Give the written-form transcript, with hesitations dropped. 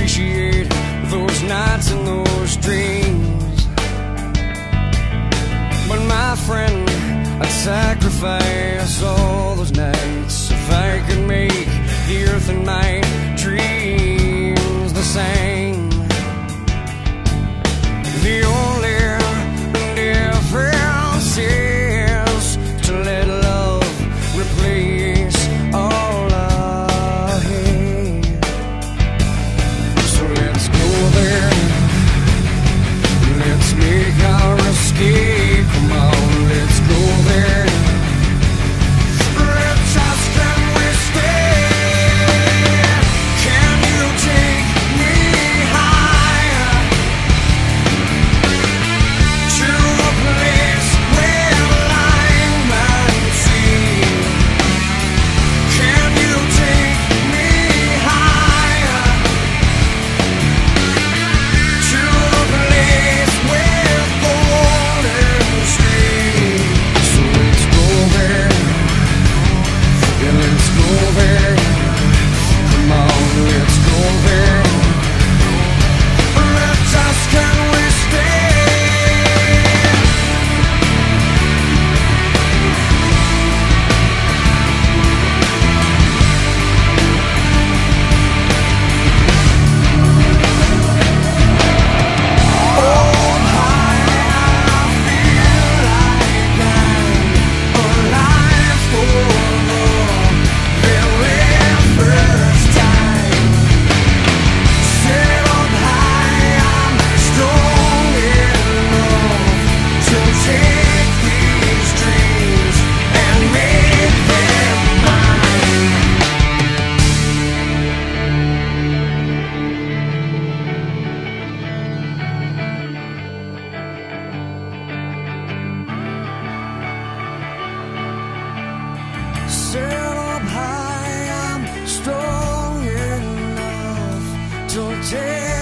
appreciate those nights and those dreams. But my friend, I'd sacrifice all those nights if I could make the earth and my dreams the same. The only difference is to let love replace all I hate. So let's go there, let's make our escape. Come on, let's go there. Let's ask, can we stay? Can you take me higher to a place where line and sea? Can you take me higher to a place with golden streams? So let's go there, yeah, let's go there. Come on, let's go there. Let's ask, can we stay? Set up high, I'm strong enough to take